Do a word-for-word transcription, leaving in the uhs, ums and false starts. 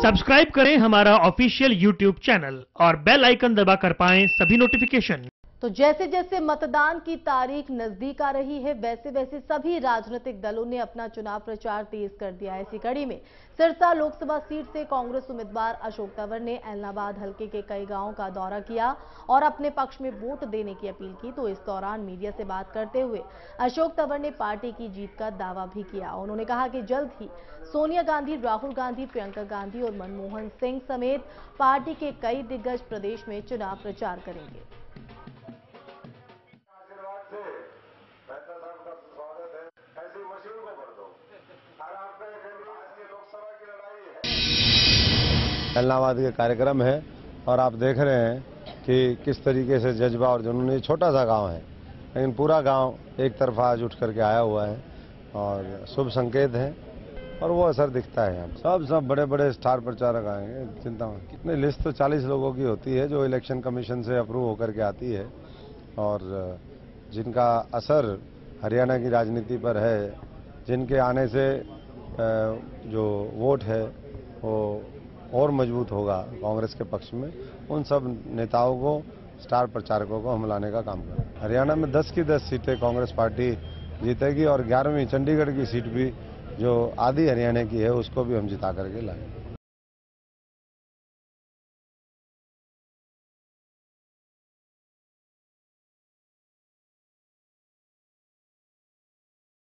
Subscribe करें हमारा official YouTube channel और बेल आइकन दबाकर पाएं सभी नोटिफिकेशन। तो जैसे जैसे मतदान की तारीख नजदीक आ रही है, वैसे वैसे सभी राजनीतिक दलों ने अपना चुनाव प्रचार तेज कर दिया है। इसी कड़ी में सिरसा लोकसभा सीट से कांग्रेस उम्मीदवार अशोक तंवर ने एलनाबाद हलके के कई गांवों का दौरा किया और अपने पक्ष में वोट देने की अपील की। तो इस दौरान मीडिया से बात करते हुए अशोक तंवर ने पार्टी की जीत का दावा भी किया। उन्होंने कहा कि जल्द ही सोनिया गांधी, राहुल गांधी, प्रियंका गांधी और मनमोहन सिंह समेत पार्टी के कई दिग्गज प्रदेश में चुनाव प्रचार करेंगे। एलनाबाद के कार्यक्रम है और आप देख रहे हैं कि किस तरीके से जज्बा और जुनून। ये छोटा सा गांव है लेकिन पूरा गांव एक तरफा आज उठ करके आया हुआ है और शुभ संकेत है और वो असर दिखता है। यहाँ सब सब बड़े बड़े स्टार प्रचारक आएंगे, चिंता में। कितनी लिस्ट तो चालीस लोगों की होती है जो इलेक्शन कमीशन से अप्रूव होकर के आती है और जिनका असर हरियाणा की राजनीति पर है, जिनके आने से जो वोट है वो और मजबूत होगा कांग्रेस के पक्ष में, उन सब नेताओं को, स्टार प्रचारकों को हम लाने का काम करें। हरियाणा में दस की दस सीटें कांग्रेस पार्टी जीतेगी और ग्यारहवीं चंडीगढ़ की सीट भी जो आधी हरियाणा की है उसको भी हम जिता करके लाएंगे।